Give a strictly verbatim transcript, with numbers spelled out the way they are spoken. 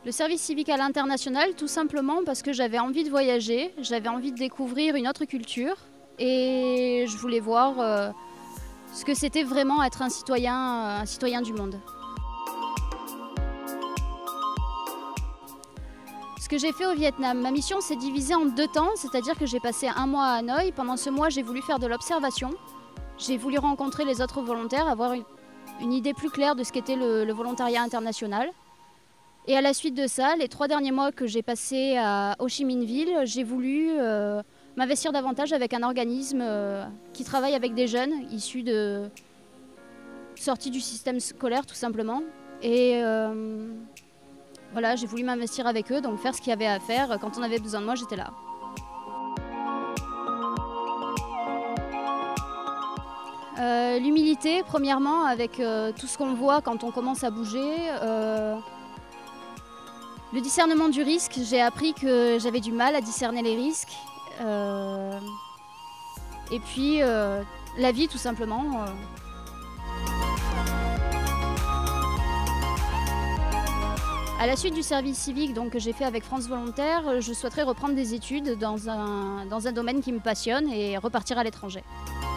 Le service civique à l'international, tout simplement parce que j'avais envie de voyager, j'avais envie de découvrir une autre culture et je voulais voir euh, ce que c'était vraiment être un citoyen, un citoyen du monde. Ce que j'ai fait au Vietnam, ma mission s'est divisée en deux temps, c'est-à-dire que j'ai passé un mois à Hanoï. Pendant ce mois, j'ai voulu faire de l'observation. J'ai voulu rencontrer les autres volontaires, avoir une, une idée plus claire de ce qu'était le, le volontariat international. Et à la suite de ça, les trois derniers mois que j'ai passés à Ho Chi Minh Ville, j'ai voulu euh, m'investir davantage avec un organisme euh, qui travaille avec des jeunes issus de sortis du système scolaire tout simplement. Et euh, voilà, j'ai voulu m'investir avec eux, donc faire ce qu'il y avait à faire. Quand on avait besoin de moi, j'étais là. Euh, L'humilité, premièrement, avec euh, tout ce qu'on voit quand on commence à bouger. Euh, le discernement du risque, j'ai appris que j'avais du mal à discerner les risques. Euh, et puis, euh, la vie, tout simplement. Euh, À la suite du service civique donc, que j'ai fait avec France Volontaire, je souhaiterais reprendre des études dans un, dans un domaine qui me passionne et repartir à l'étranger.